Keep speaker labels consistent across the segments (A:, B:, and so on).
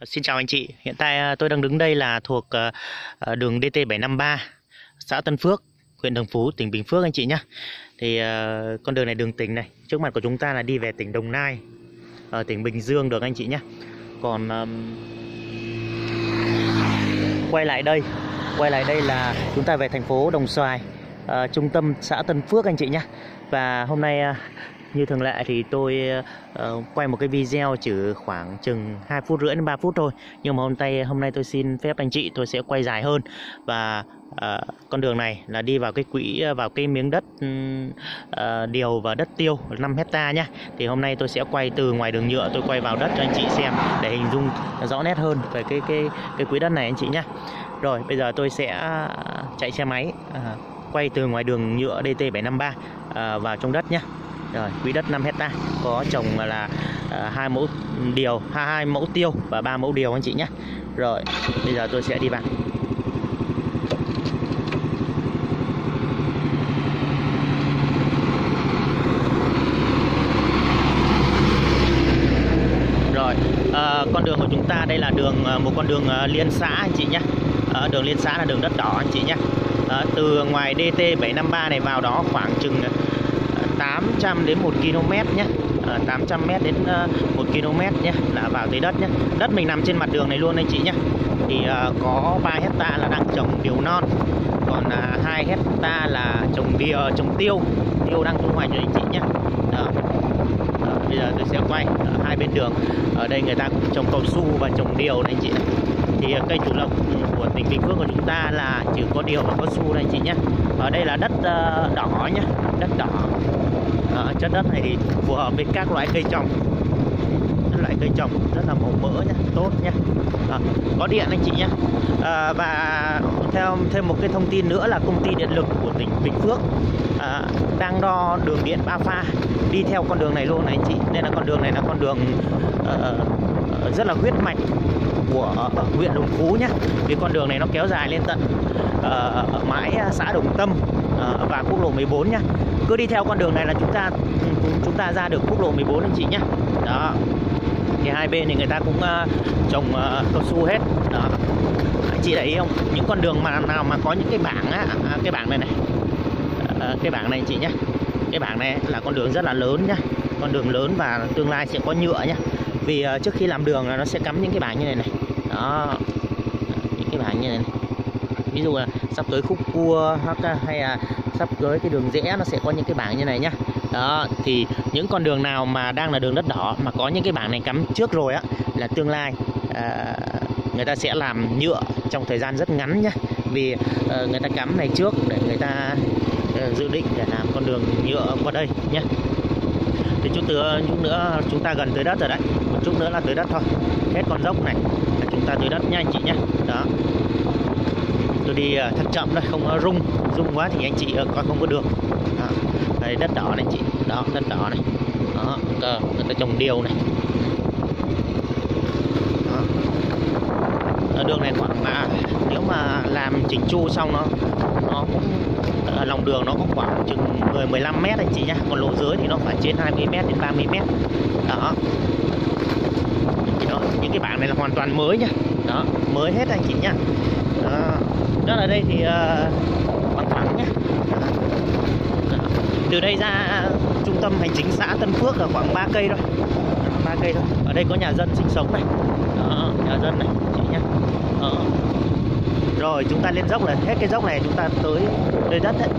A: Xin chào anh chị, hiện tại tôi đang đứng đây là thuộc đường DT753, xã Tân Phước, huyện Đồng Phú, tỉnh Bình Phước anh chị nhé. Thì con đường này đường tỉnh này, trước mặt của chúng ta là đi về tỉnh Đồng Nai, ở tỉnh Bình Dương được anh chị nhé. Còn quay lại đây là chúng ta về thành phố Đồng Xoài, trung tâm xã Tân Phước anh chị nhé. Và hôm nay như thường lệ thì tôi quay một cái video chỉ khoảng chừng 2 phút rưỡi đến 3 phút thôi. Nhưng mà hôm nay tôi xin phép anh chị tôi sẽ quay dài hơn. Và con đường này là đi vào cái quỹ, vào cái miếng đất điều và đất tiêu 5 hecta nhá. Thì hôm nay tôi sẽ quay từ ngoài đường nhựa, tôi quay vào đất cho anh chị xem để hình dung rõ nét hơn về cái quỹ đất này anh chị nhá. Rồi bây giờ tôi sẽ chạy xe máy quay từ ngoài đường nhựa DT753 vào trong đất nhé. Rồi, quỹ đất 5 hecta có trồng là 2 mẫu điều, 2 mẫu tiêu và 3 mẫu điều anh chị nhé. Rồi, bây giờ tôi sẽ đi vào. Rồi, con đường của chúng ta đây là một con đường liên xã anh chị nhé. Đường liên xã là đường đất đỏ anh chị nhé. Từ ngoài DT753 này vào đó khoảng chừng 800 đến 1 km nhé, 800 m đến 1 km nhé, là vào tới đất nhé. Đất mình nằm trên mặt đường này luôn anh chị nhé. Thì có 3 hecta là đang trồng điều non, còn 2 hecta là trồng tiêu đang thu hoạch rồi anh chị nhé. Bây giờ tôi sẽ quay ở hai bên đường. Ở đây người ta cũng trồng cao su và trồng điều này anh chị này. Thì cây chủ lực của tỉnh Bình Phước của chúng ta là chỉ có điều và cao su đây anh chị nhé. Ở đây là đất đỏ nhé, đất đỏ. Chất đất này thì phù hợp với các loại cây trồng, rất là màu mỡ nhé, tốt nhé. Có điện anh chị nhé. Và theo thêm một cái thông tin nữa là công ty điện lực của tỉnh Bình Phước đang đo đường điện 3 pha đi theo con đường này luôn này anh chị. Nên là con đường này là con đường rất là huyết mạch của huyện Đồng Phú nhé. Vì con đường này nó kéo dài lên tận mãi xã Đồng Tâm và quốc lộ 14 nhá. Cứ đi theo con đường này là chúng ta ra được quốc lộ 14 anh chị nhé. Đó. Thì hai bên thì người ta cũng trồng cao su hết. Đó. Anh chị để ý không? Những con đường nào mà có những cái bảng á, cái bảng này này. Cái bảng này anh chị nhé. Cái bảng này là con đường rất là lớn nhá. Con đường lớn và tương lai sẽ có nhựa nhá. Vì trước khi làm đường là nó sẽ cắm những cái bảng như này này. Đó. Những cái bảng như này này. Ví dụ là sắp tới khúc cua hay là sắp tới cái đường rẽ nó sẽ có những cái bảng như này nhá. Đó, thì những con đường nào mà đang là đường đất đỏ mà có những cái bảng này cắm trước rồi á là tương lai người ta sẽ làm nhựa trong thời gian rất ngắn nhá. Vì người ta cắm này trước để người ta dự định để làm con đường nhựa qua đây nhé. Thì chút nữa chúng ta gần tới đất rồi đấy, một chút nữa là tới đất thôi. Hết con dốc này là chúng ta tới đất nha anh chị nhé. Đó. Tôi đi thật chậm đây, không rung quá thì anh chị coi không có được. Đây đất đỏ này chị, đó đất đỏ này, đó người ta trồng điều này. Đó. Đường này khoảng nếu mà làm chỉnh chu xong nó cũng lòng đường nó có khoảng chừng 10-15 m anh chị nhá. Còn lộ dưới thì nó phải trên 20 m đến 30 m. Đó. Những cái bảng này là hoàn toàn mới nhá. Đó, mới hết anh chị nhá. Đó ở đây thì bằng phẳng nhé. Từ đây ra trung tâm hành chính xã Tân Phước là khoảng 3 cây thôi. 3 cây thôi. Ở đây có nhà dân sinh sống này. Đó, nhà dân này chị nhé. Rồi chúng ta lên dốc là hết cái dốc này chúng ta tới nơi đất đấy.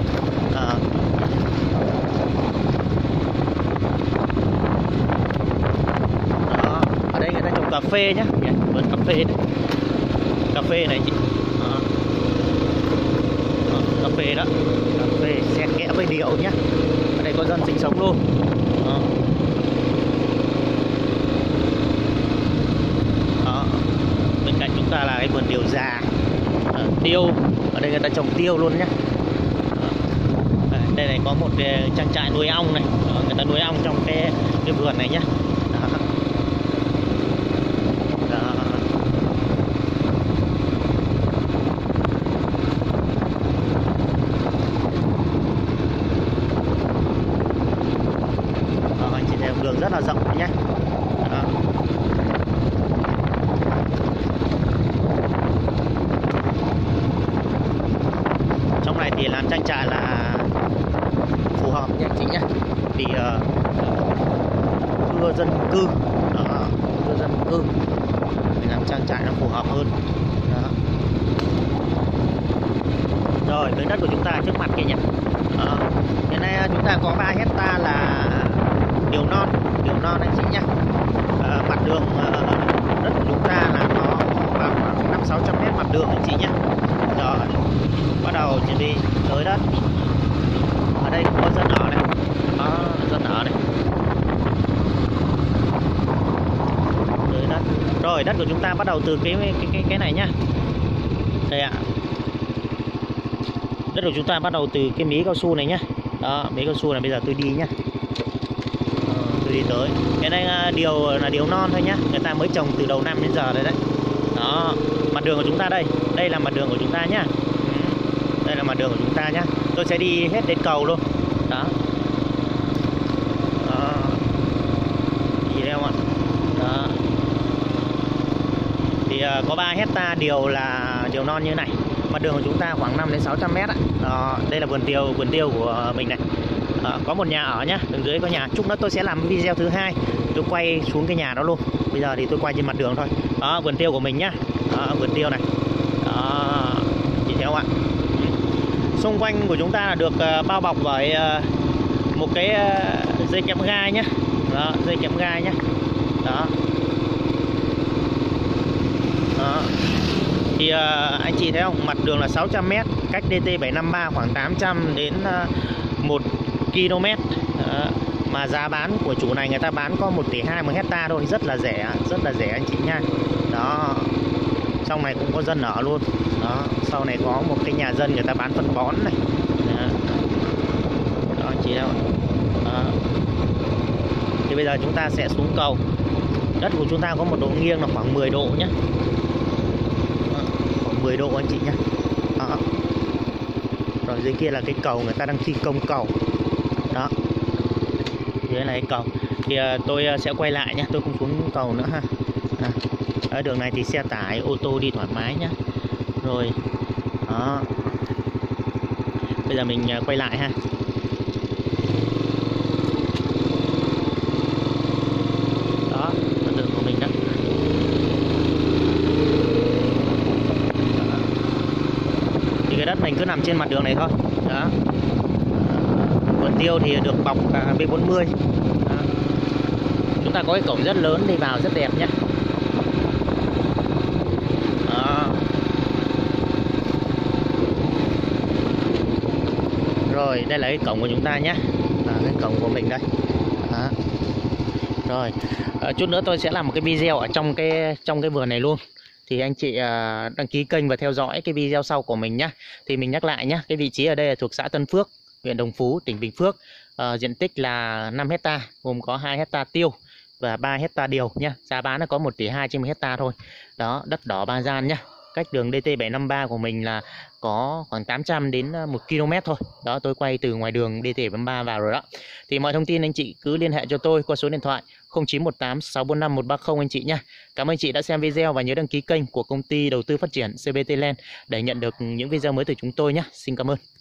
A: Đó, ở đây người ta trồng cà phê nhé. Vườn cà phê này. Cà phê này chị. Cà phê đó, cà phê xen kẽ với điệu nhé. Ở đây có dân sinh sống luôn. Đó. Đó. Bên cạnh chúng ta là cái vườn điều già, tiêu. Ở đây người ta trồng tiêu luôn nhé. Đây này có một cái trang trại nuôi ong này. Đó, người ta nuôi ong trong cái vườn này nhé. Đó. Đó. Đường rất là rộng nhé. làm trang trại là phù hợp nha anh chị nhé, vì thưa dân cư đó, thưa dân cư mình làm trang trại nó phù hợp hơn đó. Rồi miếng đất của chúng ta trước mặt kìa nhé. Hiện nay chúng ta có 3 hecta là điều non anh chị nhé. Mặt đường đất của chúng ta là có khoảng 500-600 mét mặt đường anh chị nhé. Rồi bắt đầu chuẩn bị tới đất. Ở đây có dân ở này, có dân ở này. Tới đất. Rồi đất của chúng ta bắt đầu từ cái này nhá. Đây ạ. Đất của chúng ta bắt đầu từ cái mí cao su này nhá. Đó, mí cao su này bây giờ tôi đi nhá. Tôi đi tới. Cái này là điều non thôi nhá. Người ta mới trồng từ đầu năm đến giờ đây đấy. Đó, mặt đường của chúng ta đây. Đây là mặt đường của chúng ta nhá. Đây là mặt đường của chúng ta nhá. Tôi sẽ đi hết đến cầu luôn. Đó. Đó. Nhìn thấy không ạ? Đó. Thì có 3 hecta điều non như này. Mặt đường của chúng ta khoảng 500-600 mét ạ. Đó, đây là vườn tiêu của mình này. Có một nhà ở nhá, đường dưới có nhà. Chút nữa tôi sẽ làm video thứ hai, tôi quay xuống cái nhà đó luôn. Bây giờ thì tôi quay trên mặt đường thôi. Đó, vườn tiêu của mình nhá. Đó, vườn tiêu này. Đó, nhìn thấy không ạ? Xung quanh của chúng ta là được bao bọc bởi một cái dây kẽm gai nhá. Đó, dây kẽm gai nhá. Đó. Đó. Thì anh chị thấy không, mặt đường là 600 m, cách DT753 khoảng 800 đến 1 km. Mà giá bán của chủ này người ta bán có 1,2 tỷ một hecta thôi, rất là rẻ anh chị nha. Đó. Trong này cũng có dân ở luôn. Đó, sau này có một cái nhà dân người ta bán phân bón này. Đó anh chị đâu. Đó. Thì bây giờ chúng ta sẽ xuống cầu. Đất của chúng ta có một độ nghiêng là khoảng 10 độ nhé. 10 độ anh chị nhé. Đó. Rồi dưới kia là cái cầu, người ta đang thi công cầu. Đó. Dưới là cái cầu. Thì tôi sẽ quay lại nhé, tôi không xuống cầu nữa ha. Ở đường này thì xe tải, ô tô đi thoải mái nhé. Rồi. Đó. Bây giờ mình quay lại ha. Đó, đường của mình đó. Thì cái đất mình cứ nằm trên mặt đường này thôi. Đó. Vườn tiêu thì được bọc B40. Đó. Chúng ta có cái cổng rất lớn, đi vào rất đẹp nhé. Đó. Rồi, đây là cái cổng của chúng ta nhé. Cái cổng của mình đây. Đó. Rồi, chút nữa tôi sẽ làm một cái video ở trong cái vườn này luôn. Thì anh chị đăng ký kênh và theo dõi cái video sau của mình nhé. Thì mình nhắc lại nhé, cái vị trí ở đây là thuộc xã Tân Phước, huyện Đồng Phú, tỉnh Bình Phước. Diện tích là 5 hecta, gồm có 2 hecta tiêu và 3 hecta điều nhé. Giá bán là có 1,2 tỷ trên 1 hecta thôi. Đó, đất đỏ ba gian nhé. Cách đường DT753 của mình là có khoảng 800 đến 1 km thôi. Đó, tôi quay từ ngoài đường DT753 vào rồi đó. Thì mọi thông tin anh chị cứ liên hệ cho tôi qua số điện thoại 0918 645 130 anh chị nhé. Cảm ơn chị đã xem video và nhớ đăng ký kênh của công ty đầu tư phát triển CBT Land để nhận được những video mới từ chúng tôi nhé. Xin cảm ơn.